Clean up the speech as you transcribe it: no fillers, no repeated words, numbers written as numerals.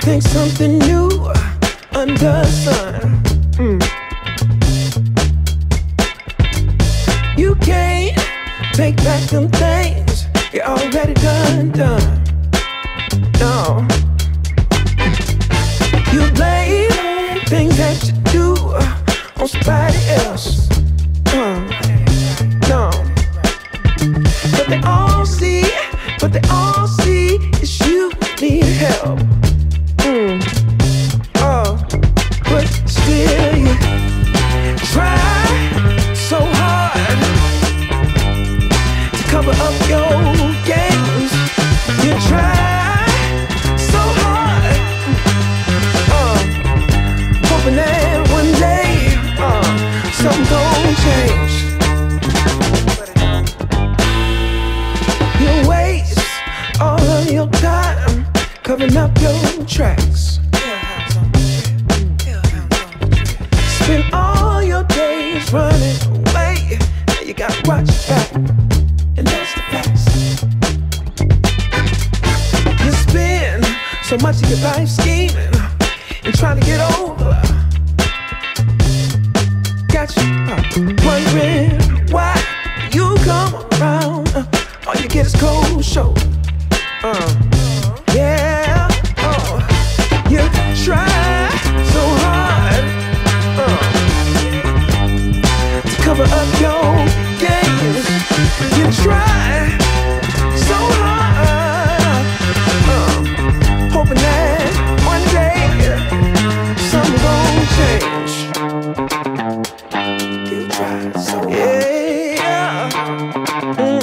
think something new under the sun. You can't take back them things you already done. No. You blame things that you do on somebody else. No. But they all see is you need help. But still you try so hard to cover up your games. You try so hard, hoping that one day something gon' change. You waste all of your time covering up your tracks. Spend all your days running away. Now you gotta watch your back, and that's the facts. You spend so much of your life scheming and trying to get over. Got you wondering why you come around. All you get is cold shoulder. Yeah. You try so hard to cover up your games. You try so hard, hoping that one day something gon' change. You try so hard. Yeah.